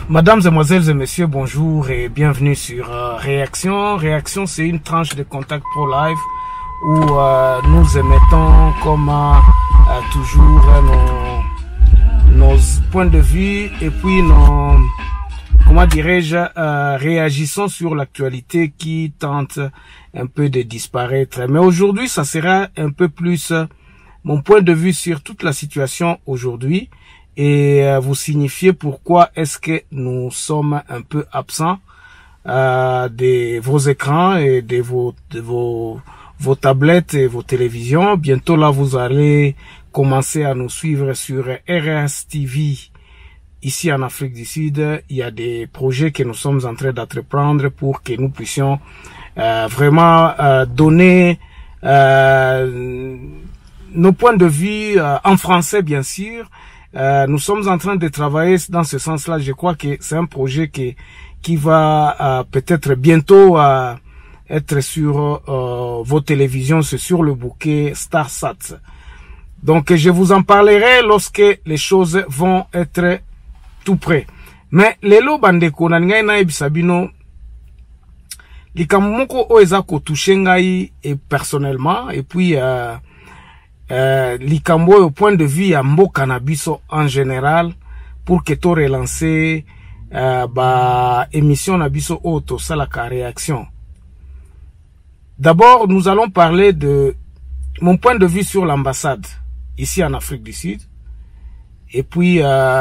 Mesdames, Mesdemoiselles et Messieurs, bonjour et bienvenue sur Réaction. Réaction, c'est une tranche de Contact Pro Live où nous émettons comme toujours nos points de vue et puis nos, comment dirais-je, réagissons sur l'actualité qui tente un peu de disparaître. Mais aujourd'hui, ça sera un peu plus mon point de vue sur toute la situation aujourd'hui. Et vous signifier pourquoi est-ce que nous sommes un peu absents de vos écrans et de vos tablettes et vos télévisions. Bientôt là, vous allez commencer à nous suivre sur RS TV. Ici en Afrique du Sud, il y a des projets que nous sommes en train d'entreprendre pour que nous puissions vraiment donner nos points de vue en français, bien sûr. Nous sommes en train de travailler dans ce sens-là. Je crois que c'est un projet qui va peut-être bientôt être sur vos télévisions, c'est sur le bouquet StarSat. Donc je vous en parlerai lorsque les choses vont être tout près. Mais lelo bandeko na ngai na ebisabino likamoko o ezako toucher ngai et personnellement et puis likambo au point de vue ya mboka na biso en général pour que to relancer ba émission na biso auto salaka réaction. D'abord, nous allons parler de mon point de vue sur l'ambassade ici en Afrique du Sud et puis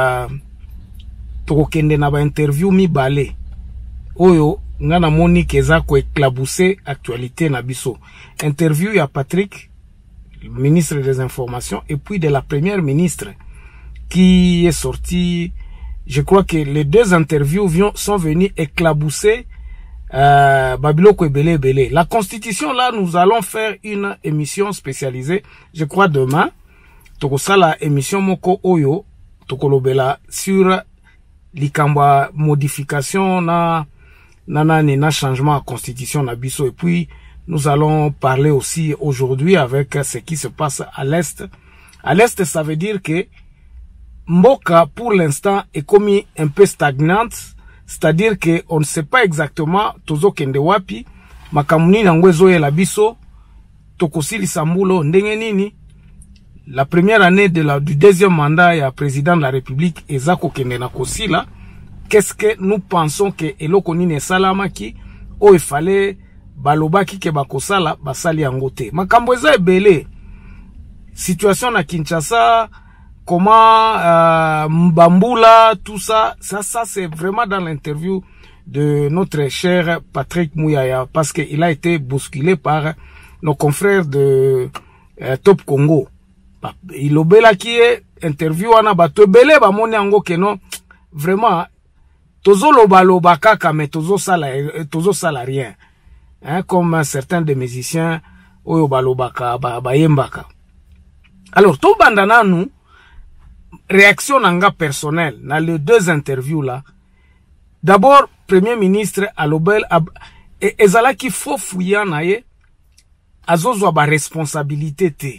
tokende na ba interview mi balé oyo ngana moni keza ko éclabousser actualité na biso. Interview ya Patrick, ministre des Informations, et puis de la première ministre qui est sortie. Je crois que les deux interviews sont venus éclabousser Babiloko Ebele Ebele. La Constitution, là, nous allons faire une émission spécialisée, je crois demain, tokosala émission moko oyo tokolobela sur likamba modification na changement à Constitution na biso. Et puis nous allons parler aussi aujourd'hui avec ce qui se passe à l'Est. À l'Est, ça veut dire que Mboka, pour l'instant, est comme un peu stagnante. C'est-à-dire que on ne sait pas exactement tozo kende wapi, makamuni na ngwezo ya labiso, tokosili sambulo ndenge nini. La première année du deuxième mandat ya président de la République, ezako kende na kosila. Qu'est-ce que nous pensons que eloko nini salamaki, o il fallait balobaki ke bakosala basali yango te. Makambo eza ebele. Situation na Kinshasa, comment Mbambula, tout ça c'est vraiment dans l'interview de notre cher Patrick Mouyaya, parce qu'il a été bousculé par nos confrères de Top Congo. Il obela qui est interview wana bato ebele ba moni yango ke non vraiment tozo loba kaka mais tozo sala rien. Hein, comme certains des musiciens oyo balobaka bayembaka. Alors tout bandana nous réaction nanga personnelle dans les deux interviews là. D'abord premier ministre alobel ezala ki faut fouiller naye azozwa ba responsabilité te.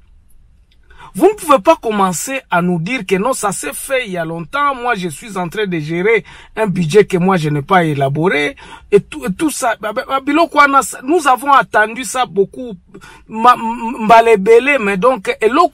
Vous ne pouvez pas commencer à nous dire que non, ça s'est fait il y a longtemps. Moi, je suis en train de gérer un budget que moi, je n'ai pas élaboré. Et tout ça. Nous avons attendu ça beaucoup. Mais donc,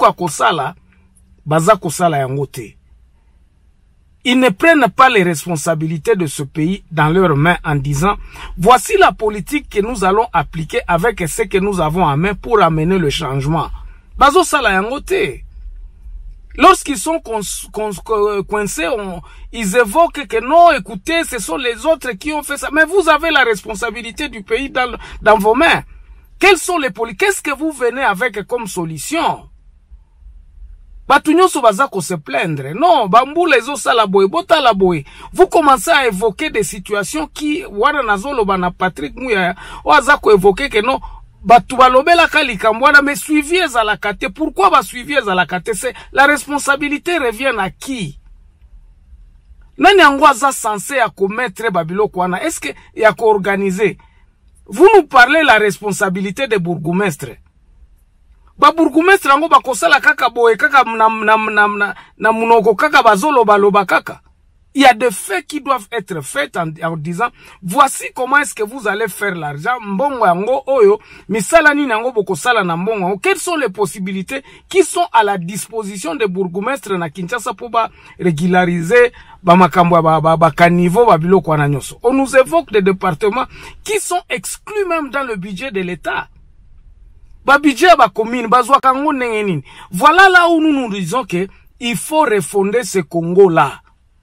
ils ne prennent pas les responsabilités de ce pays dans leurs mains en disant, voici la politique que nous allons appliquer avec ce que nous avons en main pour amener le changement. Bazo sala yangote. Lorsqu'ils sont coincés, ils évoquent que non, écoutez, ce sont les autres qui ont fait ça. Mais vous avez la responsabilité du pays dans vos mains. Quelles sont les politiques? Qu'est-ce que vous venez avec comme solution? Batunyo sobazako se plaindre. Non, bambou les os à la boye, bota la boye. Vous commencez à évoquer des situations qui, wara nazolo bana Patrick Mouya, wazako évoquer que non, batu balobela kalikambwana, mais suiviez à la kate. Pourquoi ba suiviez à la kate? C'est la responsabilité revient à qui? Nani angwaza censé à commettre babilo kwana? Est-ce que y a qu'organiser? Vous nous parlez la responsabilité des bourgmestres. Ba bourgmestre ango ba kosala kaka boye kaka na munoko kaka bazolo baloba kaka. Il y a des faits qui doivent être faits en disant, voici comment est-ce que vous allez faire l'argent. Mbongo yango oyo, misala ni nango boko sala na mbongo. Quelles sont les possibilités qui sont à la disposition des bourgmestres na Kinshasa pour régulariser makambo ba caniveau ba biloko wana nyoso. On nous évoque des départements qui sont exclus même dans le budget de l'État. Ba budget ba commune, ba zwa kango ndenge nini. Voilà là où nous disons que il faut refonder ce Congo-là.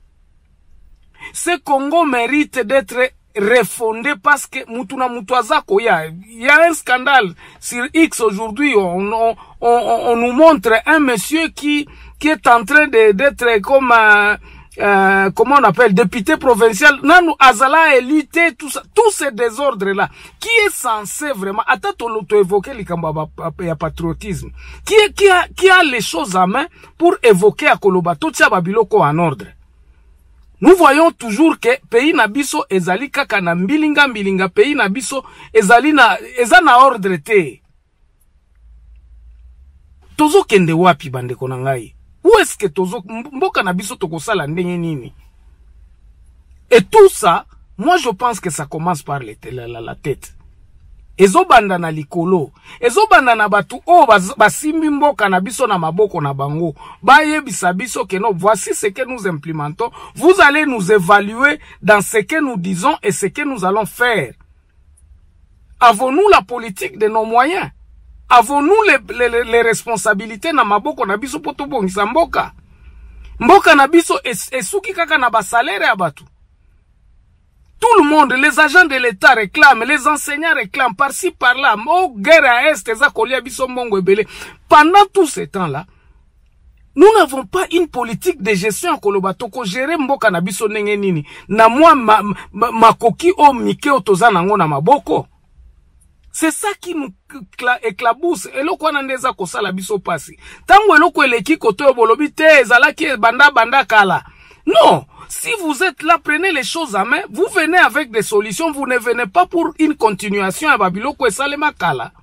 Ce Congo mérite d'être refondé parce que Mutuna Mutuazako, il y a un scandale sur X aujourd'hui. On nous montre un monsieur qui est en train d'être comme comment on appelle, député provincial. Nanou Azala et lutter tout ça, tous ces désordres là. Qui est censé vraiment, attends l'auto-évoquer le patriotisme. Qui a les choses à main pour évoquer à Koloba tout ça babiloko en ordre. Nous voyons toujours que pays nabiso ezali kaka na mbilinga pays nabiso ezali na ordre te. Tozo kende wapi bandeko na ngai? Où est-ce que tozo mboka nabiso tokosala ndenge nini? Et tout ça, moi je pense que ça commence par la tête. Ezobanda na likolo, ezobanda na batu o basimbi mboka na biso na maboko na bango, bayebisa biso que non, voici ce que nous implémentons, vous allez nous évaluer dans ce que nous disons et ce que nous allons faire. Avons-nous la politique de nos moyens? Avons-nous les responsabilités na maboko na biso poto bongisa mboka? Mboka na biso esuki kaka na basalaire ya batu. Tout le monde, les agents de l'État réclament, les enseignants réclament, par-ci, par-là. Oh, guerre à Est, pendant tout ce temps-là, nous n'avons pas une politique de gestion en Kolobato ko gérer mboka na biso ndenge nini. Na moi makoki o mike otoza nango na maboko. C'est ça qui nous éclabousse. Et lo kwa nandeza ko sala biso pasi. Tango eloko eleki koto yo bolobi te ezalaki banda kala. Non. Si vous êtes là, prenez les choses à main, vous venez avec des solutions, vous ne venez pas pour une continuation à Babiloko et Salemakala.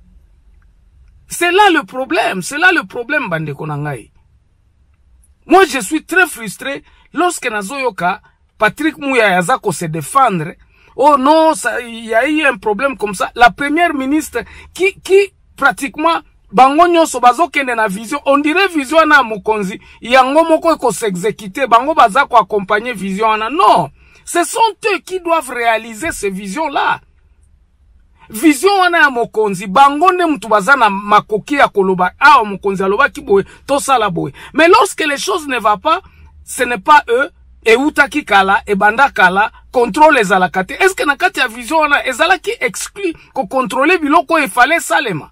C'est là le problème, Bandeko Nangai. Moi, je suis très frustré lorsque Nazoyoka, Patrick Mouya Yazako se défendre. Oh non, il y a eu un problème comme ça. La première ministre qui pratiquement bango nyonso bazokende na vision, on dirait vision na mokonzi yango moko eko s'exécuter, bango bazako accompagner vision na. Non, ce sont eux qui doivent réaliser ces visions là. Vision wana ya mokonzi bango nde mutu bazana makoki ya koloba a mokonzi aloba ki boye to sala boye. Mais lorsque les choses ne vont pas, ce n'est pas eux et utaki kala e banda kala contrôle ezalakate. Est-ce que na kati ya vision wana ezalaki exclu ko contrôler biloko e fallait salema?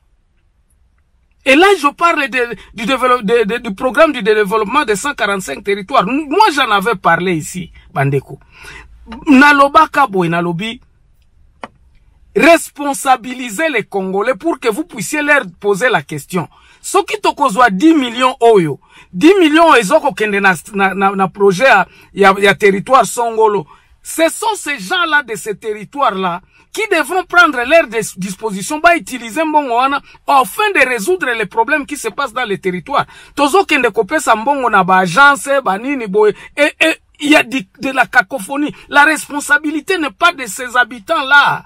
Et là, je parle du programme du développement de 145 territoires. Moi, j'en avais parlé ici, Bandeko. Naloba Kabo et Nalobi, responsabiliser les Congolais pour que vous puissiez leur poser la question. Ce qui tokozwa 10 millions oyo, 10 millions ezoko kende na projet ya territoire Songolo. Ce sont ces gens-là de ces territoires-là qui devront prendre leurs dispositions, utiliser mbongo wana afin de résoudre les problèmes qui se passent dans les territoires. Tozo kende kopesa mbongo na ba agence, ba nini boy, et il y a de la cacophonie. La responsabilité n'est pas de ces habitants-là.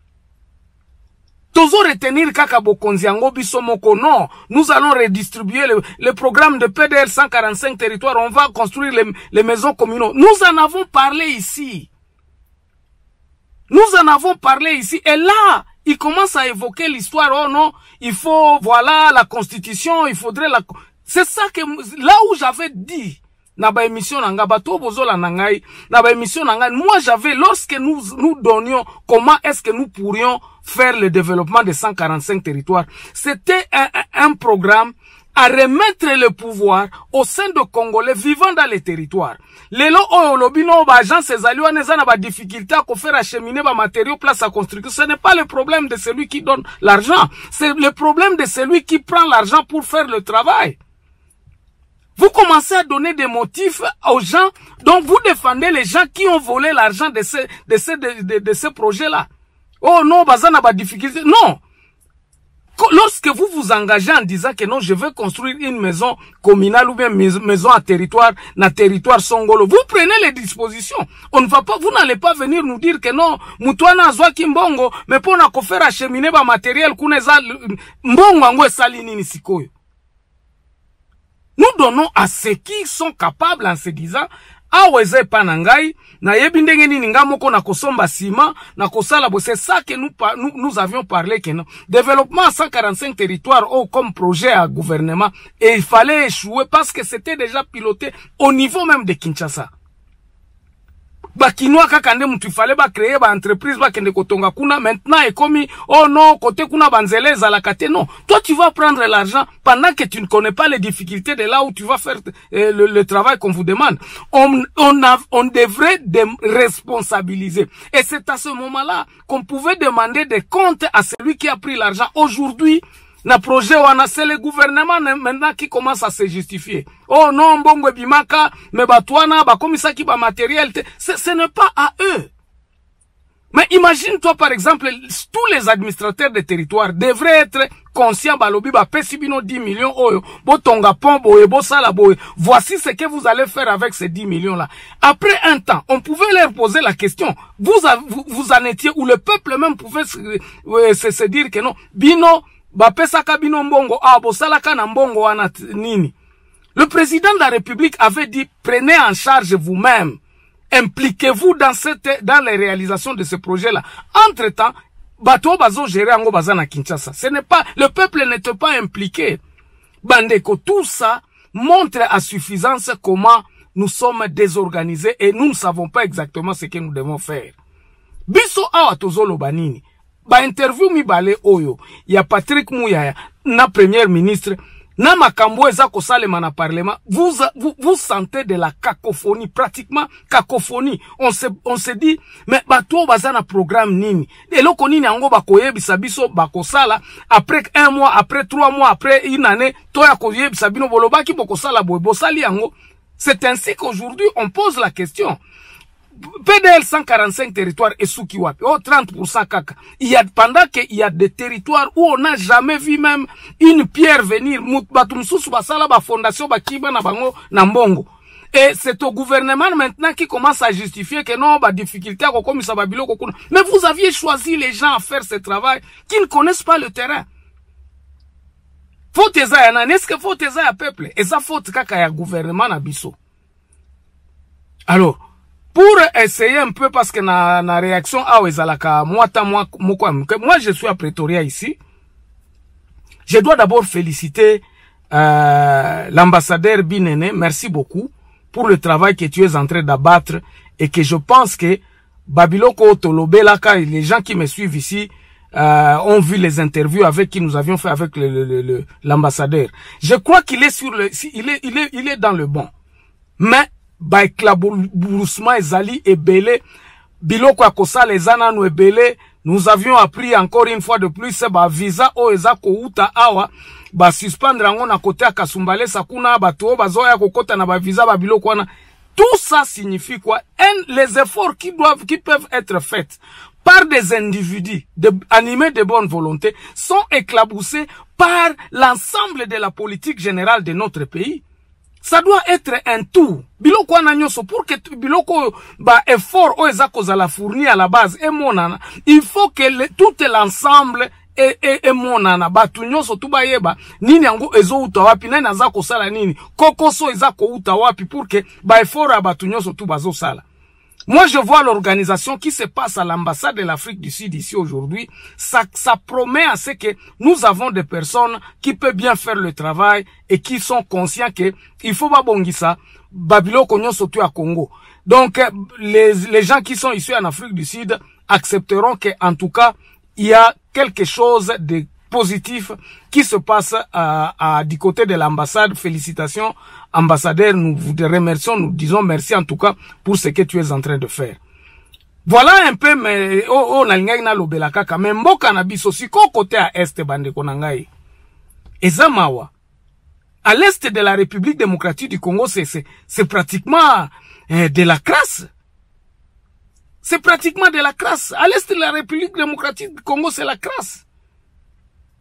Tozo retenir kaka bokonzi yango biso moko, non. Nous allons redistribuer le programme de PDR 145 territoires. On va construire les maisons communaux. Nous en avons parlé ici. Nous en avons parlé ici. Et là, il commence à évoquer l'histoire. Oh non, il faut, voilà, la constitution, il faudrait la... C'est ça que, là où j'avais dit, na ba émission nanga, bato bozola nangai, na ba émission nanga, moi j'avais, lorsque nous donnions comment est-ce que nous pourrions faire le développement de 145 territoires, c'était un programme à remettre le pouvoir au sein de Congolais vivant dans les territoires. Lelo oyolobino ba agence ezaliwa neza na ba difficulté à faire acheminer ba matériaux place à construction. Ce n'est pas le problème de celui qui donne l'argent, c'est le problème de celui qui prend l'argent pour faire le travail. Vous commencez à donner des motifs aux gens, donc vous défendez les gens qui ont volé l'argent de ces projets-là. Oh non, bazana ba difficulté. Non. Lorsque vous vous engagez en disant que non, je veux construire une maison communale ou bien maison à territoire, na territoire Songolo, vous prenez les dispositions. On ne va pas, vous n'allez pas venir nous dire que non, Mutuana Zwa Kimbongo, mais pour na faire acheminer ba matériel, kuneza, mbongo angwe sali nini sikoyo. Nous donnons à ceux qui sont capables en se disant, aweze panangai, na yebi ndenge nini nga moko na kosomba sima, na kosala bo, c'est ça que nous avions parlé que non. Développement à 145 territoires, comme projet à gouvernement, et il fallait échouer parce que c'était déjà piloté au niveau même de Kinshasa. Ba Kinoa kakande mutu fallait ba créer ba entreprise ba kende kotonga kuna, maintenant est commis, oh non, côté kuna banzelez à la kate, non. Toi tu vas prendre l'argent pendant que tu ne connais pas les difficultés de là où tu vas faire le travail qu'on vous demande. On devrait responsabiliser. Et c'est à ce moment-là qu'on pouvait demander des comptes à celui qui a pris l'argent. Aujourd'hui, na projet wana, c'est le gouvernement maintenant qui commence à se justifier. Oh non, bongo bimaka, mais batouana, ba komisa ki ba matériel, ce n'est pas à eux. Mais imagine-toi par exemple, tous les administrateurs des territoires devraient être conscients, balobi, ba pesibino 10 millions, oyo, bo tonga pon, boye, bo sala, boye. Voici ce que vous allez faire avec ces 10 millions-là. Après un temps, on pouvait leur poser la question. Vous en étiez, ou le peuple même pouvait se dire que non, bino, ba pesaka bino mbongo, ah, bo salaka na mbongo wana nini. Le président de la République avait dit, prenez en charge vous-même. Impliquez-vous dans les réalisations de ce projet-là. Entre-temps, bateau bazo géré ango bazana Kinshasa. Ce n'est pas, le peuple n'était pas impliqué. Bandeko, tout ça montre à suffisance comment nous sommes désorganisés et nous ne savons pas exactement ce que nous devons faire. Biso awa tozolo banini. Ba interview mi bale oyo. Ya Patrick Mouyaya, na premier ministre, na makambo eza kosalema na parlement, vous sentez de la cacophonie, pratiquement cacophonie. On se dit, mais bato bazana programme nini. Et loko nini ango bakoyebisa biso bakosala, après 1 mois, après 3 mois, après une année, toya koyebisa bino bolobaki bokosala bosali ango. C'est ainsi qu'aujourd'hui on pose la question. PDL 145 territoires et Soukiwapi, oh 30% kaka. Pendant qu'il y a des territoires où on n'a jamais vu même une pierre venir, batumsusu basala ba fondation ba kiba na bango na mbongo. Et c'est au gouvernement maintenant qui commence à justifier que non, ba difficulté à comme ça babilo kokuna. Mais vous aviez choisi les gens à faire ce travail qui ne connaissent pas le terrain. Faute eza ya est-ce que faute eza ya peuple? Et ça faute kaka ya gouvernement na biso. Alors, pour essayer un peu, parce que na réaction, moi je suis à Pretoria ici. Je dois d'abord féliciter l'ambassadeur Binene. Merci beaucoup pour le travail que tu es en train d'abattre et que je pense que Babiloko Tolobelaka, les gens qui me suivent ici, ont vu les interviews avec qui nous avions fait avec l'ambassadeur. Je crois qu'il est sur le, il est dans le bon. Mais ezali ebele biloko akosa les ananu ebele. Nous avions appris encore une fois de plus ba visa o eza kouta awa ba suspendre ngo na kote ya Kasumbale sakuna bato bazoya kokota na ba visa ba biloko wana. Tout ça signifie quoi? Les efforts qui peuvent être faits par des individus animés de bonne volonté sont éclaboussés par l'ensemble de la politique générale de notre pays. Ça doit être un tout. Biloko wana nyoso pour que biloko ba effort o ezako za la fournir à la base et monana, il faut que tout l'ensemble et monana batu nyoso tu bayeba nini yango ezo uta wapi nani azako sala nini kokoso ezako uta wapi pour que ba effort a batu nyoso tu bazo sala. Moi, je vois l'organisation qui se passe à l'ambassade de l'Afrique du Sud ici aujourd'hui. Ça promet à ce que nous avons des personnes qui peuvent bien faire le travail et qui sont conscients que il faut pas bongisa babilo konyo surtout à Congo. Donc, les gens qui sont ici en Afrique du Sud accepteront que, en tout cas, il y a quelque chose de positif qui se passe du côté de l'ambassade. Félicitations, ambassadeur, nous vous remercions, nous disons merci en tout cas pour ce que tu es en train de faire. Voilà un peu, mais na lobelaka ka mboka na biso siko côté à est bande konangai. Ezamawa. À l'est de la République démocratique du Congo, c'est pratiquement de la crasse. C'est pratiquement de la crasse. À l'est de la République démocratique du Congo, c'est la crasse.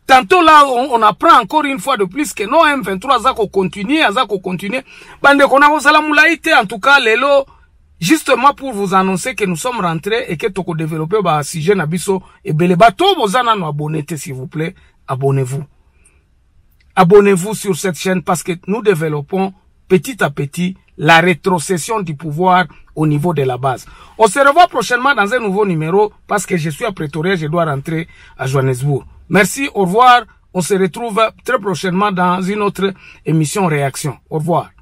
Tantôt là, on apprend encore une fois de plus que non, M23 Azako continue. Bande Konako Salamulaïte, en tout cas, Lelo, justement pour vous annoncer que nous sommes rentrés et que Toko développé bah sujet Nabiso et Belebato, vos nous abonnez, s'il vous plaît, abonnez-vous. Abonnez-vous sur cette chaîne parce que nous développons petit à petit la rétrocession du pouvoir au niveau de la base. On se revoit prochainement dans un nouveau numéro parce que je suis à Pretoria, je dois rentrer à Johannesburg. Merci, au revoir. On se retrouve très prochainement dans une autre émission Réaction. Au revoir.